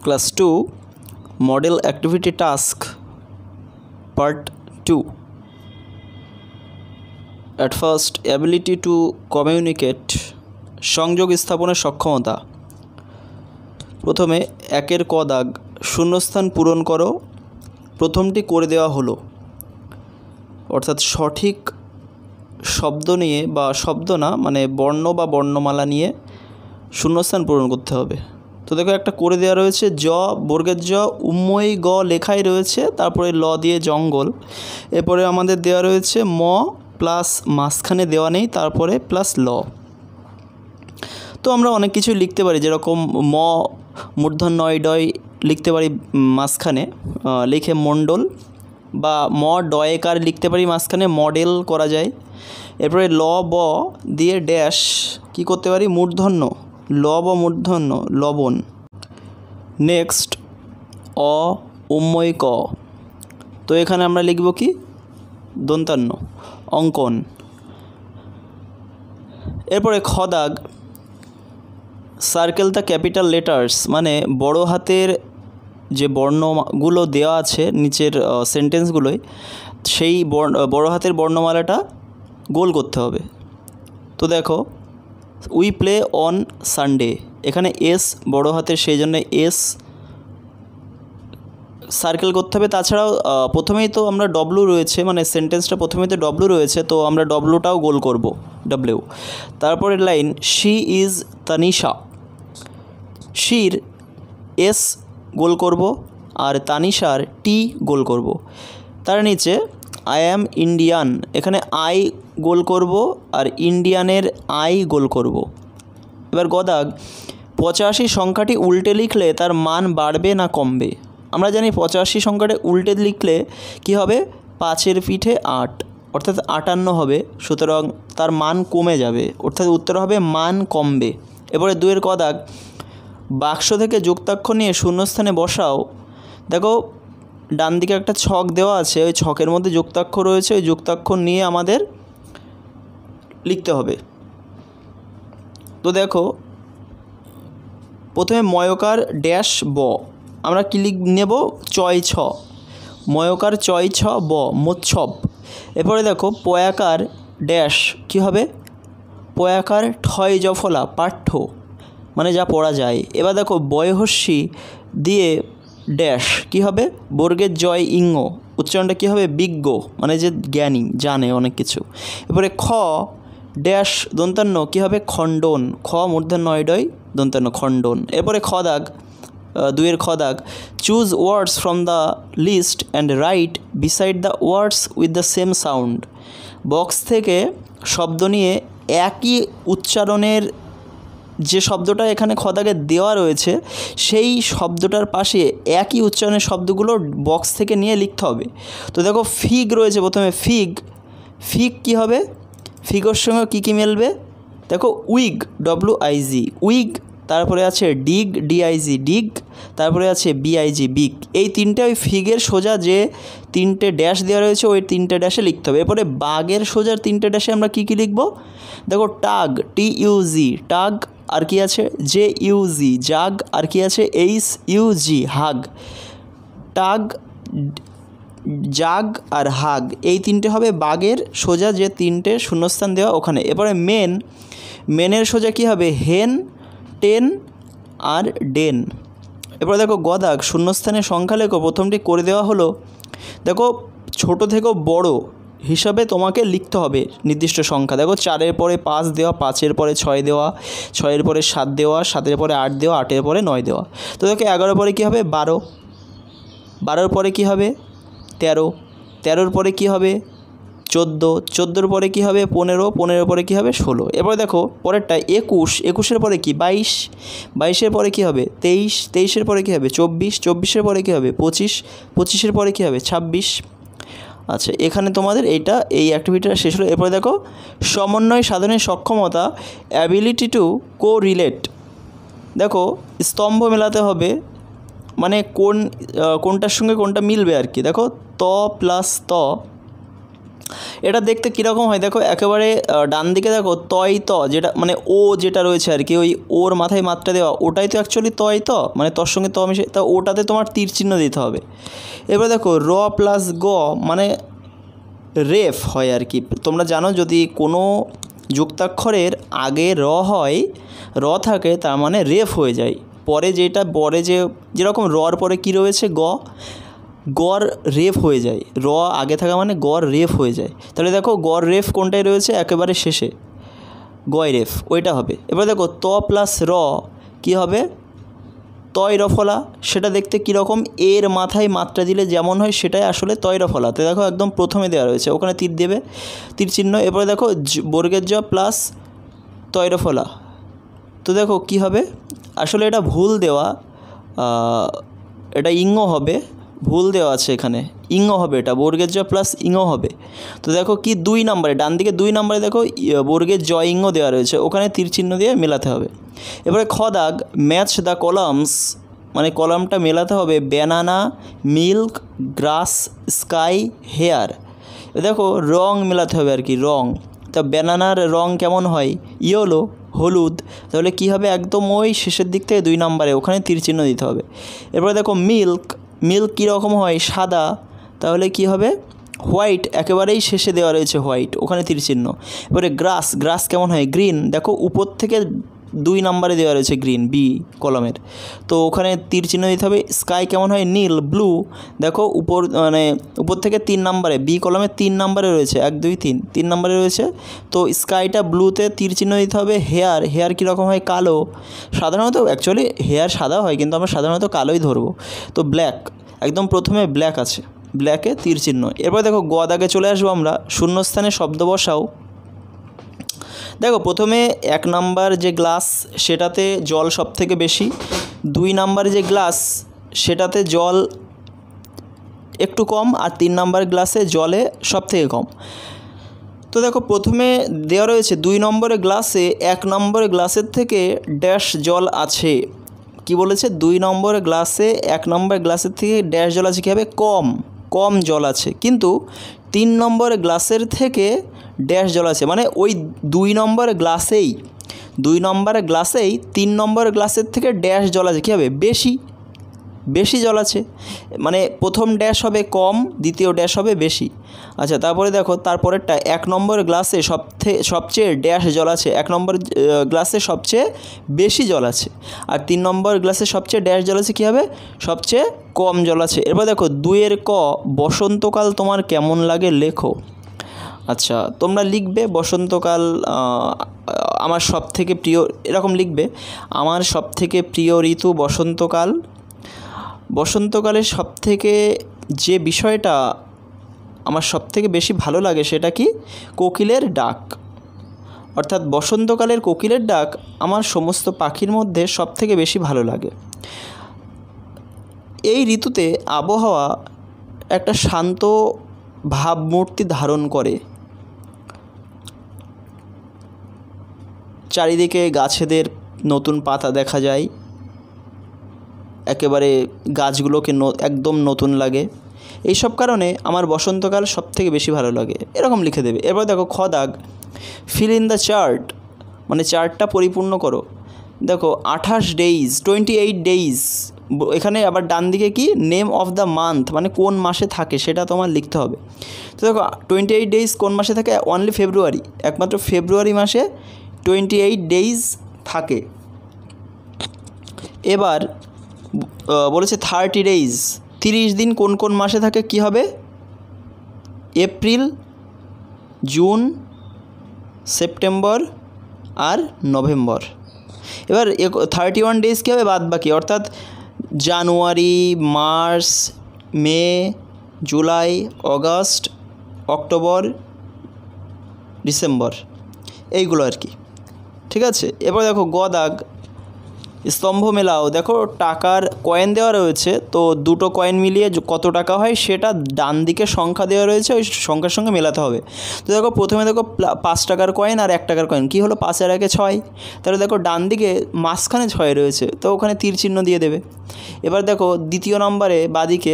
Class 2 Model Activity Task Part 2. At first, ability to communicate, সংযোগ স্থাপনের সক্ষমতা। প্রথমে একের ক দাগ, শূন্যস্থান পূরণ করো। প্রথমটি করে দেওয়া হলো, অর্থাৎ সঠিক শব্দ নিয়ে বা শব্দ না মানে বর্ণ বা বর্ণমালা নিয়ে শূন্যস্থান পূরণ করতে হবে। তো দেখো একটা করে দেওয়া রয়েছে, জ বর্গের জ উম্ময়ী গ লেখাই রয়েছে, তারপরে ল দিয়ে জঙ্গল। এরপরে আমাদের দেওয়া রয়েছে ম প্লাস মাঝখানে দেওয়া নেই, তারপরে প্লাস ল। তো আমরা অনেক কিছু লিখতে পারি, যেরকম ম মূর্ধন্য ডয় লিখতে পারি মাঝখানে লিখে মণ্ডল, বা ম ডয়েকার লিখতে পারি মাঝখানে মডেল করা যায়। এরপরে ল ব দিয়ে ড্যাশ কি করতে পারি, মূর্ধন্য, ল ব মূর্ধন্য লবণ। নেক্সট অ উম্ময়ী ক, তো এখানে আমরা লিখব কি দন্তান্ন অঙ্কন। এরপরে খ দাগ, সার্কেল দ্য ক্যাপিটাল লেটার্স, মানে বড় হাতের যে বর্ণগুলো দেওয়া আছে নিচের সেন্টেন্সগুলোয়, সেই বড় হাতের বর্ণমালাটা গোল করতে হবে। তো দেখো উই প্লে অন সানডে, এখানে এস বড় হাতের, সেই জন্য এস সার্কেল করতে হবে। তাছাড়াও প্রথমেই তো আমরা ডব্লু রয়েছে, মানে সেন্টেন্সটা প্রথমেই তো ডব্লু রয়েছে, তো আমরা ডব্লুটাও গোল করব, ডব্লিউ। তারপরের লাইন, শি ইজ তানিশা, শির এস গোল করব আর তানিশার টি গোল করব। তার নিচে আই অ্যাম ইন্ডিয়ান, এখানে আই গোল করব আর ইন্ডিয়ানের আই গোল করব। এবার গদাগ, 85 সংখ্যাটি উল্টে লিখলে তার মান বাড়বে না কমবে। আমরা জানি 85 সংখ্যাটি উল্টে লিখলে কি হবে, 5-এর পিঠে 8 অর্থাৎ 58 হবে, সুতরাং তার মান কমে যাবে, অর্থাৎ উত্তর হবে মান কমবে। এরপরে 2-এর ক দাগ, বাক্স থেকে যুক্তাক্ষর নিয়ে শূন্যস্থানে বসাও। দেখো ডান দিকে একটা ছক দেওয়া আছে, ওই ছকের মধ্যে যুক্তাক্ষর রয়েছে, ওই যুক্তাক্ষর নিয়ে আমাদের লিখতে হবে। তো দেখো প্রথমে ময়কার ড্যাশ ব, আমরা কি নেব, চয় ছ, ময়কার চয় ছ ব মোচ্ছব। এরপরে দেখো পয়াকার ড্যাশ কি হবে, পয়াকার ঠয় জফলা পাঠ্য, মানে যা পড়া যায়। এবার দেখো বয়হস্যি দিয়ে ড্যাশ কি হবে, বর্গের জয় ইঙ্গ, উচ্চারণটা কী হবে, বিজ্ঞ, মানে যে জ্ঞানী, জানে অনেক কিছু। এরপরে খ ড্যাশ দন্তান্ন কী হবে, খণ্ডন, খ মূর্ধন্য ডয় দন্তান্ন খণ্ডন। এরপরে খ দাগ, 2-এর খ দাগ, choose words from the list and write beside the words with the same sound. Box থেকে শব্দ নিয়ে একই উচ্চারণের যে শব্দটা এখানে খ দাগে দেওয়া রয়েছে, সেই শব্দটার পাশে একই উচ্চারণের শব্দগুলো বক্স থেকে নিয়ে লিখতে হবে। তো দেখো ফিগ রয়েছে, প্রথমে ফিগ, ফিগ কী হবে, ফিগের সঙ্গে কী কী মেলবে, দেখো উইগ ডব্লিউআইজি উইগ, তারপরে আছে ডিগ ডিআইজি ডিগ, তারপরে আছে বিআইজি বিগ। এই তিনটে ওই ফিগের সোজা যে 3টে ড্যাশ দেওয়া রয়েছে ওই 3টে ড্যাশে লিখতে হবে। এরপরে বাগের সোজার 3টে ড্যাশে আমরা কী কী লিখব, দেখো টাগ টিইউজি টাগ, আর কি আছে জে ইউজি জাগ, আর কি আছে এইচ ইউজি হাগ, টাগ জাগ আর হাগ, এই 3টে হবে বাগের সোজা যে 3টে শূন্যস্থান দেওয়া ওখানে। এরপরে মেনের সোজা কি হবে, হেন টেন আর ডেন। এরপরে দেখো গদাগ, শূন্যস্থানের সংখ্যা লেখো, প্রথমটি করে দেওয়া হলো। দেখো ছোট থেকেও বড় হিসাবে তোমাকে লিখতে হবে নির্দিষ্ট সংখ্যা। দেখো 4-এর পরে 5 দেওয়া, 5-এর পরে 6 দেওয়া, 6-এর পরে 7 দেওয়া, 7-এর পরে 8 দেওয়া, 8-এর পরে 9 দেওয়া। তো দেখো 11-এর পরে কী হবে, 12, 12-এর পরে কী হবে, 13, 13-এর পরে কী হবে, 14, 14-এর পরে কী হবে, 15, 15-এর পরে কী হবে, 16। এরপরে দেখো পরেরটা 21, 21-এর পরে কি 22, 22-এর পরে কী হবে 23, 23-এর পরে কী হবে 24, 24-এর পরে কী হবে 25, 25-এর পরে কী হবে 26। আচ্ছা, এখানে তোমাদের এই অ্যাক্টিভিটিটা শেষ হলো। এরপরে দেখো সমন্বয় সাধনের সক্ষমতা, অ্যাবিলিটি টু কো রিলেট। দেখো স্তম্ভ মেলাতে হবে, মানে কোনটার সঙ্গে কোনটা মিলবে আর কি। দেখো ত প্লাস ত, এটা দেখতে কীরকম হয় দেখো, একেবারে ডান দিকে দেখো তয় ত, যেটা মানে ও যেটা রয়েছে আর কি, ওই ওর মাথায় মাত্রা দেওয়া, ওটাই তো অ্যাকচুয়ালি তয় ত, মানে তোর সঙ্গে ত মিশে, তা ওটাতে তোমার তীর চিহ্ন দিতে হবে। এবার দেখো র প্লাস গ মানে রেফ হয় আর কি। তোমরা জানো যদি কোনো যুক্তাক্ষরের আগে র হয়, র থাকে, তার মানে রেফ হয়ে যায়। পরে যেরকম রর পরে কি রয়েছে গর রেফ হয়ে যায়, র আগে থাকা মানে গর রেফ হয়ে যায়। তাহলে দেখো গর রেফ কোনটায় রয়েছে, একেবারে শেষে গয় রেফ, ওইটা হবে। এবার দেখো ত প্লাস র কী হবে, তয় রফলা। সেটা দেখতে কীরকম, এর মাথায় মাত্রা দিলে যেমন হয় সেটাই আসলে তয় রফলা। তো দেখো একদম প্রথমে দেওয়া রয়েছে, ওখানে তীর দেবে, তীর চিহ্ন। এরপরে দেখো বর্গের জ প্লাস তয় রফলা। তো দেখো কি হবে, আসলে এটা ভুল দেওয়া, এটা ইঙ্গ হবে, ভুল দেওয়া আছে এখানে, ইঙ্গ হবে, এটা বর্গের জ প্লাস ইঙ্গ হবে। তো দেখো কি 2 নম্বরে, ডান দিকে 2 নম্বরে দেখো বর্গের জ ইঙ্গ দেওয়া রয়েছে, ওখানে তীর চিহ্ন দিয়ে মেলাতে হবে। এবারে খ দাগ, ম্যাচ দ্য কলামস, মানে কলামটা মেলাতে হবে banana, milk, grass, sky, hair. দেখো রং মেলাতে হবে আর কি, রং। তা ব্যানানার রং কেমন হয়, ইয়েলো, হলুদ। তাহলে কি হবে, একদম ওই শেষের দিক থেকে 2 নম্বরে ওখানে তীর চিহ্ন দিতে হবে। এরপরে দেখো মিল্ক কীরকম হয়, সাদা। তাহলে কি হবে, হোয়াইট, একেবারেই শেষে দেওয়া রয়েছে হোয়াইট, ওখানে তীর চিহ্ন। এবারে গ্রাস কেমন হয়, গ্রিন। দেখো উপর থেকে 2 নম্বরে দেওয়া রয়েছে গ্রিন, বি কলমের, তো ওখানে তীর চিহ্ন দিতে হবে। স্কাই কেমন হয়, নীল, ব্লু। দেখো উপর থেকে 3 নম্বরে, বি কলমে 3 নম্বরে রয়েছে, 1 2 3 নম্বরে রয়েছে, তো স্কাইটা ব্লুতে তীর চিহ্ন দিতে হবে। হেয়ার কীরকম হয়, কালো। সাধারণত অ্যাকচুয়ালি হেয়ার সাদা হয়, কিন্তু আমরা সাধারণত কালোই ধরবো। তো ব্ল্যাক, একদম প্রথমে ব্ল্যাক আছে, ব্ল্যাকে তীর চিহ্ন। এরপর দেখো গ দাগে চলে আসবো আমরা, শূন্যস্থানে শব্দ বসাও। দেখো প্রথমে 1 নাম্বার যে গ্লাস সেটাতে জল সব থেকে বেশি, 2 নাম্বার যে গ্লাস সেটাতে জল একটু কম, আর 3 নাম্বার গ্লাসে জলে সব থেকে কম। তো দেখো প্রথমে দেওয়া রয়েছে 2 নম্বরের গ্লাসে 1 নম্বরের গ্লাসের থেকে ড্যাশ জল আছে। কি বলেছে, 2 নম্বরের গ্লাসে 1 নম্বর গ্লাসের থেকে ড্যাশ জল আছে, কী হবে, কম জল আছে। কিন্তু 3 নম্বরের গ্লাসের থেকে ড্যাশ জল আছে, মানে ওই 2 নম্বরের গ্লাসেই 3 নম্বরের গ্লাসের থেকে ড্যাশ জল আছে, কী হবে, বেশি জল আছে। মানে প্রথম ড্যাশ হবে কম, দ্বিতীয় ড্যাশ হবে বেশি। আচ্ছা, তারপরে দেখো তারপরেরটা, 1 নম্বর গ্লাসে সবচেয়ে ড্যাশ জল আছে, 1 নম্বর গ্লাসে সবচেয়ে বেশি জল আছে, আর 3 নম্বর গ্লাসে সবচেয়ে ড্যাশ জল আছে, কী হবে, সবচেয়ে কম জল আছে। এরপর দেখো 2 ক, বসন্তকাল তোমার কেমন লাগে লেখো। আচ্ছা, তোমরা লিখবে বসন্তকাল আমার সবথেকে প্রিয়, এরকম লিখবে, আমার সবথেকে প্রিয় ঋতু বসন্তকাল। বসন্তকালের সবথেকে যে বিষয়টা আমার সবথেকে বেশি ভালো লাগে সেটা কি, কোকিলের ডাক। অর্থাৎ বসন্তকালের কোকিলের ডাক আমার সমস্ত পাখির মধ্যে সবথেকে বেশি ভালো লাগে। এই ঋতুতে আবহাওয়া একটা শান্ত ভাবমূর্তি ধারণ করে, চারিদিকে গাছেদের নতুন পাতা দেখা যায়, একেবারে গাছগুলোকে একদম নতুন লাগে। এইসব কারণে আমার বসন্তকাল সবথেকে বেশি ভালো লাগে, এরকম লিখে দেবে। এবার দেখো খ দাগ, ফিল ইন দ্য চার্ট, মানে চার্টটা পরিপূর্ণ করো। দেখো 28 ডেইজ, এখানে আবার ডান দিকে কি, নেম অফ দ্য মান্থ, মানে কোন মাসে থাকে সেটা তোমার লিখতে হবে। তো দেখো 28 ডেইজ কোন মাসে থাকে, অনলি ফেব্রুয়ারি, একমাত্র ফেব্রুয়ারি মাসে 28 ডেইজ থাকে। এবার বলেছে 30 ডেইজ, 30 দিন কোন কোন মাসে থাকে, কি হবে, এপ্রিল, জুন, সেপ্টেম্বর আর নভেম্বর। এবার 31 ডেজ কী হবে, বাদ বাকি, অর্থাৎ January, March, May, July, August, October, December, এইগুলো আর কি, ঠিক আছে। এবার দেখো গ দাগ, স্তম্ভ মেলাও। দেখো টাকার কয়েন দেওয়া রয়েছে, তো 2টো কয়েন মিলিয়ে কত টাকা হয় সেটা ডান দিকে সংখ্যা দেওয়া রয়েছে, ওই সংখ্যার সঙ্গে মেলাতে হবে। তো দেখো প্রথমে দেখো 5 টাকার কয়েন আর 1 টাকার কয়েন, কী হলো, 5 আর 1 6। তাহলে দেখো ডান দিকে মাঝখানে 6 রয়েছে, তো ওখানে তীর চিহ্ন দিয়ে দেবে। এবার দেখো দ্বিতীয় নম্বরে বাদিকে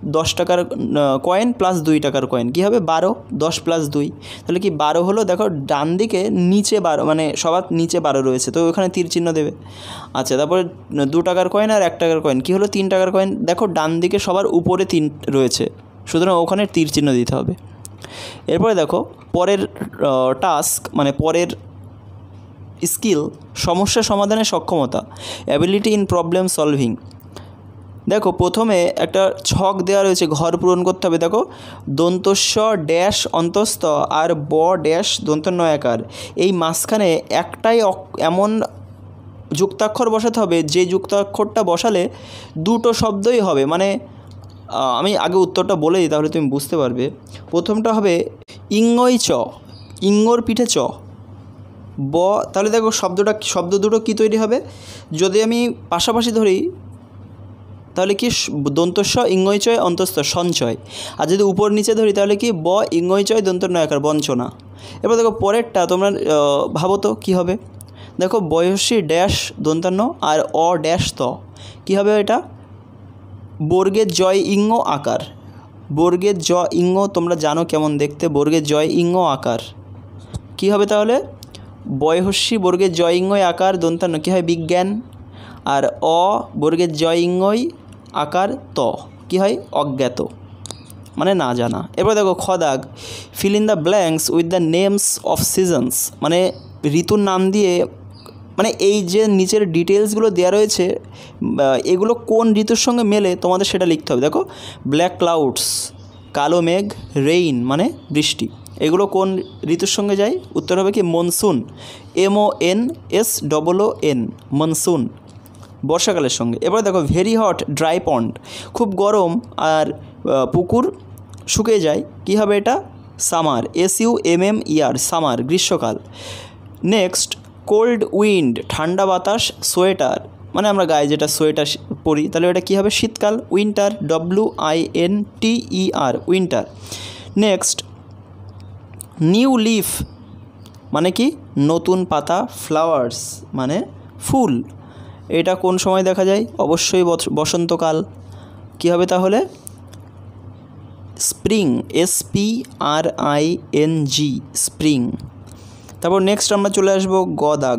10 টাকার কয়েন প্লাস 2 টাকার কয়েন কী হবে 12, 10 প্লাস 2 তাহলে কি 12 হলো। দেখো ডান দিকে নিচে 12 মানে সবার নিচে 12 রয়েছে, তো ওখানে তীর চিহ্ন দেবে। আচ্ছা, তারপরে 2 টাকার কয়েন আর 1 টাকার কয়েন কী হলো 3 টাকার কয়েন। দেখো ডান দিকে সবার উপরে 3 রয়েছে, সুতরাং ওখানে তীর চিহ্ন দিতে হবে। এরপরে দেখো পরের টাস্ক মানে পরের স্কিল, সমস্যা সমাধানের সক্ষমতা, অ্যাবিলিটি ইন প্রবলেম সলভিং। দেখো প্রথমে একটা ছক দেওয়া রয়েছে, ঘর পূরণ করতে হবে। দেখো দন্তস্ব ড্যাশ অন্তস্থ আর ব ড্যাশ দন্তন্বয়াকার, এই মাঝখানে একটাই এমন যুক্তাক্ষর বসাতে হবে যে যুক্তাক্ষরটা বসালে দুটো শব্দই হবে। মানে আমি আগে উত্তরটা বলে দিই তাহলে তুমি বুঝতে পারবে। প্রথমটা হবে ইংই চ, ইঙ্গর পিঠে চ ব। তাহলে দেখো শব্দ দুটো কী তৈরি হবে, যদি আমি পাশাপাশি ধরি তাহলে কি দন্তস্ব ইংই চয় অন্তস্থ সঞ্চয়, আর যদি উপর নিচে ধরি তাহলে কি ব ইংই চয় দন্তন্বয়াকার বঞ্চনা। এবার দেখো পরেরটা তোমরা ভাবো তো কী হবে। দেখো বয়সী ড্যাশ দন্তান্ন আর অ ড্যাশ ত, কী হবে এটা বর্গের জয় ইঙ্গ আকার। বর্গের জ ইঙ্গ তোমরা জানো কেমন দেখতে, বর্গের জয় ইঙ্গ আকার কী হবে তাহলে বয়সী বর্গের জয় ইঙ্গই আকার দন্তান্ন কী হয় বিজ্ঞান, আর অ বর্গের জয় ইঙ্গই আকার ত কী হয় অজ্ঞাত মানে না জানা। এবার দেখো খদাগ fill in the blanks with the names of seasons, মানে ঋতুর নাম দিয়ে, মানে এই যে নিচের ডিটেলসগুলো দেওয়া রয়েছে এগুলো কোন ঋতুর সঙ্গে মেলে তোমাদের সেটা লিখতে হবে। দেখো ব্ল্যাক ক্লাউডস কালো মেঘ, রেইন মানে বৃষ্টি, এগুলো কোন ঋতুর সঙ্গে যায়, উত্তর হবে কি মনসুন, MONSOON মনসুন বর্ষাকালের সঙ্গে। এবার দেখো ভেরি হট ড্রাই পন্ড, খুব গরম আর পুকুর শুকিয়ে যায়, কী হবে এটা সামার, SUMMER সামার গ্রীষ্মকাল। নেক্সট কোল্ড উইন্ড ঠান্ডা বাতাস, সোয়েটার মানে আমরা গায়ে যেটা সোয়েটার পরি তাহলে এটা কী হবে শীতকাল, winter WINTER winter. Next new leaf মানে কি নতুন পাতা, ফ্লাওয়ার্স মানে ফুল, এটা কোন সময় দেখা যায় অবশ্যই বসন্তকাল, কী হবে তাহলে স্প্রিং, SPRING স্প্রিং। তারপর নেক্সট আমরা চলে আসবো গদাগ,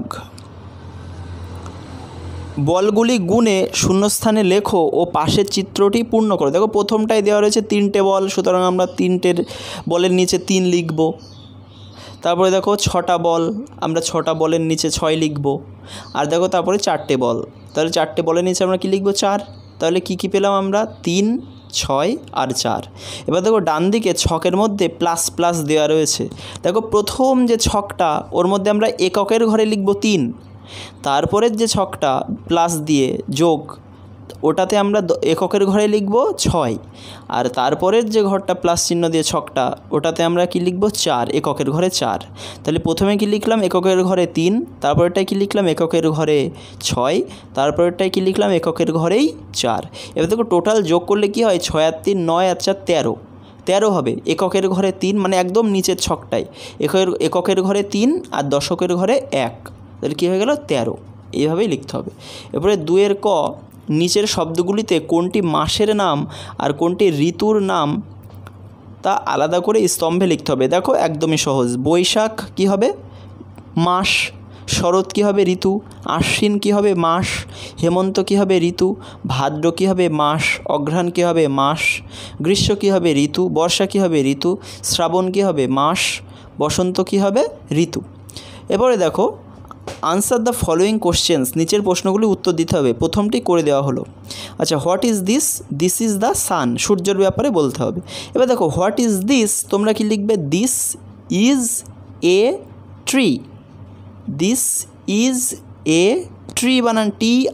বলগুলি গুণে শূন্যস্থানে লেখো ও পাশের চিত্রটি পূর্ণ করো। দেখো প্রথমটাই দেওয়া রয়েছে 3টে বল, সুতরাং আমরা 3টের বলের নিচে 3 লিখব। তারপরে দেখো 6টা বল, আমরা 6টা বলের নিচে 6 লিখব। আর দেখো তারপরে 4টে বল, তাহলে 4টে বলের নিচে আমরা কী লিখব 4। তাহলে কী পেলাম আমরা 3, 6 আর 4। এবার দেখো ডান দিকে ছকের মধ্যে প্লাস প্লাস দেওয়া রয়েছে। দেখো প্রথম যে ছকটা ওর মধ্যে আমরা এককের ঘরে লিখব 3, তারপরের যে ছকটা প্লাস দিয়ে যোগ ওটাতে আমরা এককের ঘরে লিখব 6, আর তারপরের যে ঘরটা প্লাস চিহ্ন দিয়ে ছকটা ওটাতে আমরা কি লিখব 4, এককের ঘরে 4। তাহলে প্রথমে কি লিখলাম এককের ঘরে 3, তারপরেরটাই কি লিখলাম এককের ঘরে 6, তারপরেরটাই কি লিখলাম এককের ঘরেই 4। এবার দেখো টোটাল যোগ করলে কি হয় 6 আর 3 9 আর 4 13, 13 হবে এককের ঘরে 3 মানে একদম নিচের ছকটাই এককের ঘরে 3 আর দশকের ঘরে 1, তাহলে কী হয়ে গেল 13। এইভাবেই লিখতে হবে। এরপরে 2-এর ক নিচের শব্দগুলিতে কোনটি মাসের নাম আর কোনটি ঋতুর নাম তা আলাদা করে স্তম্ভে লিখতে হবে। দেখো একদমই সহজ, বৈশাখ কী হবে মাস, শরৎ কী হবে ঋতু, আশ্বিন কী হবে মাস, হেমন্ত কী হবে ঋতু, ভাদ্র কী হবে মাস, অঘ্রাণ কী হবে মাস, গ্রীষ্ম কী হবে ঋতু, বর্ষা কী হবে ঋতু, শ্রাবণ কী হবে মাস, বসন্ত কী হবে ঋতু। এবারে দেখো আনসার দ্য ফলোয়িং কোশ্চেন্স, নিচের প্রশ্নগুলি উত্তর দিতে হবে। প্রথমটি করে দেওয়া হলো। আচ্ছা what is this, this is the sun, সূর্যের ব্যাপারে বলতে হবে। এবার দেখো হোয়াট ইজ দিস, তোমরা কি লিখবে this is a tree, this is a tree বানান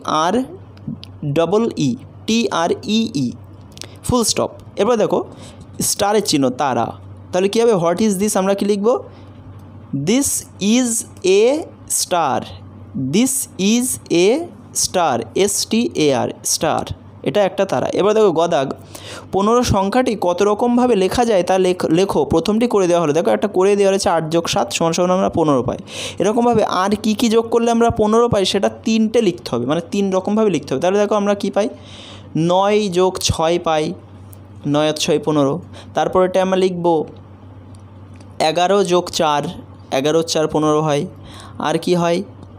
TREE ফুল স্টপ। এবার দেখো স্টারের চিহ্ন তারা, তাহলে কী হবে হোয়াট ইজ দিস আমরা কি লিখব this is a star, this is a star STAR star, এটা একটা তারা। এবার দেখো গদাগ 15 সংখ্যাটি কত রকমভাবে লেখা যায় তা লেখো। প্রথমটি করে দেওয়া হলো, দেখো একটা করে দেওয়া হয়েছে 8 + 7 = আমরা 15 পাই। এরকমভাবে আর কী কী যোগ করলে আমরা 15 পাই সেটা 3টে লিখতে হবে, মানে 3 রকমভাবে লিখতে হবে। তাহলে দেখো আমরা কী পাই 9 + 6 পাই, 9 আর 6 15। তারপরেটা আমরা লিখব 11 যোগ 4, 11 4 15 হয়। আর কি হয়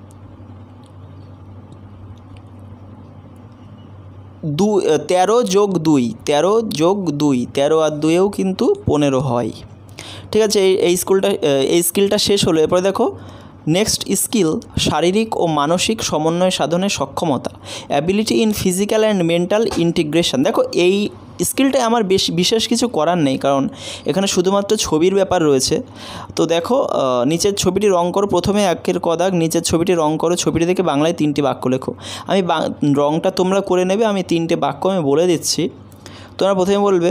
13 যোগ 2, 13 যোগ 2, 13 আর 2এও কিন্তু 15 হয়। ঠিক আছে, এই স্কিলটা শেষ হলো। এরপরে দেখো নেক্সট স্কিল, শারীরিক ও মানসিক সমন্বয় সাধনের সক্ষমতা, ability in physical and mental integration. দেখো এই স্কিলটায় আমার বিশেষ কিছু করার নেই, কারণ এখানে শুধুমাত্র ছবির ব্যাপার রয়েছে। তো দেখো নিচের ছবিটি রং করো, প্রথমে 1 ক দাগ, নিচের ছবিটি রং করো, ছবিটি থেকে বাংলায় 3টি বাক্য লেখো। আমি রংটা তোমরা করে নেবে, আমি 3টে বাক্য আমি বলে দিচ্ছি। তোমরা প্রথমে বলবে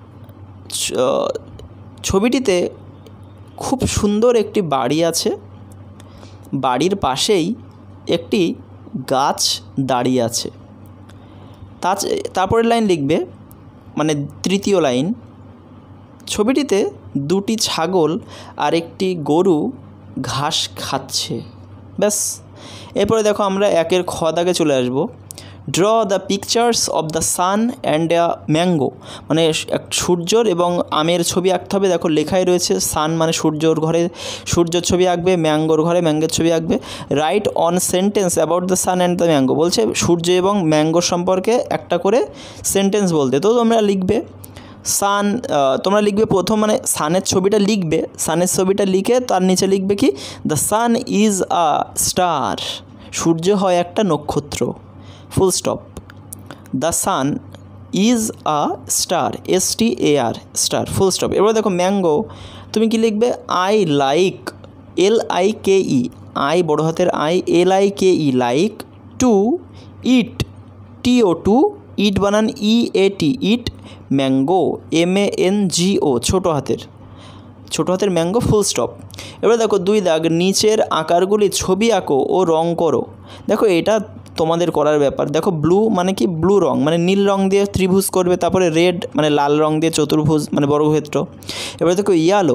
ছবিটিতে খুব সুন্দর একটি বাড়ি আছে, বাড়ির পাশেই একটি গাছ দাঁড়িয়ে আছে। তারপরের লাইন লিখবে, মানে তৃতীয় লাইন, ছবিটিতে 2টি ছাগল আর একটি গরু ঘাস খাচ্ছে। ব্যাস। এরপরে দেখো আমরা 1 খ দাগে চলে আসব। Draw the pictures of the sun and a mango, মানে সূর্যর এবং আমের ছবি আঁকতে হবে। দেখো লেখাই রয়েছে সান মানে সূর্যর ঘরে সূর্যর ছবি আঁকবে, ম্যাঙ্গোর ঘরে ম্যাঙ্গোর ছবি আঁকবে। Write on sentence about the sun and the mango, বলছে সূর্য এবং ম্যাঙ্গোর সম্পর্কে একটা করে সেন্টেন্স বলতে। তো তোমরা লিখবে সান, তোমরা লিখবে প্রথম মানে সানের ছবিটা লিখবে, সানের ছবিটা লিখে তার নিচে লিখবে কি, the sun is a star, সূর্য হয় একটা নক্ষত্র, full stop. The sun is a star, STAR, star, full stop. এবার দেখো ম্যাঙ্গো, তুমি কি লিখবে, আই লাইক, LIKE, আই বড় হাতের I, LIKE, like, to eat, TO2, eat বানান EAT, ইট, ম্যাঙ্গো, MANGO, ছোটো হাতের ম্যাঙ্গো, ফুল স্টপ। এবার দেখো 2 দাগ, নিচের আকারগুলি ছবি আঁকো ও রং করো। দেখো এটা তোমাদের করার ব্যাপার। দেখো ব্লু মানে কি, ব্লু রং মানে নীল রং দিয়ে ত্রিভুজ করবে, তারপরে রেড মানে লাল রং দিয়ে চতুর্ভুজ মানে বর্গক্ষেত্র। এবার দেখো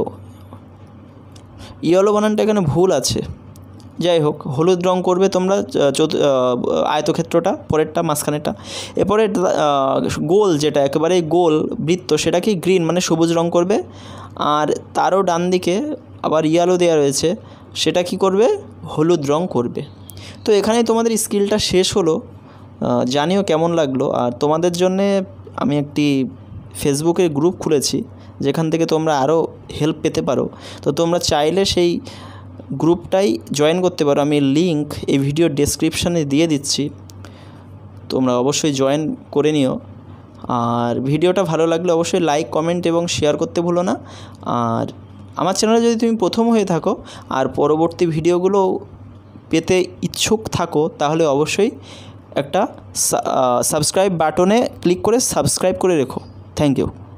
ইয়েলো বানানটা এখানে ভুল আছে, যাই হোক হলুদ রং করবে তোমরা আয়তক্ষেত্রটা, পরেরটা মাঝখানেরটা। এরপরে গোল, যেটা একেবারে গোল বৃত্ত, সেটা কি গ্রিন মানে সবুজ রং করবে। আর তারও ডান দিকে আবার ইয়েলো দেওয়া রয়েছে, সেটা কি করবে, হলুদ রং করবে। তো এখানেই তোমাদের স্কিলটা শেষ হলো। জানিও কেমন লাগলো। আর তোমাদের জন্যে আমি একটি ফেসবুকের গ্রুপ খুলেছি, যেখান থেকে তোমরা আরও হেল্প পেতে পারো। তো তোমরা চাইলে সেই গ্রুপটাই জয়েন করতে পারো, আমি লিঙ্ক এই ভিডিও ডেসক্রিপশানে দিয়ে দিচ্ছি, তোমরা অবশ্যই জয়েন করে নিও। আর ভিডিওটা ভালো লাগলে অবশ্যই লাইক, কমেন্ট এবং শেয়ার করতে ভুলো না। আর আমার চ্যানেলে যদি তুমি প্রথম হয়ে থাকো আর পরবর্তী ভিডিওগুলো পেতে ইচ্ছুক থাকো, তাহলে অবশ্যই একটা সাবস্ক্রাইব বাটনে ক্লিক করে সাবস্ক্রাইব করে রেখো। Thank you.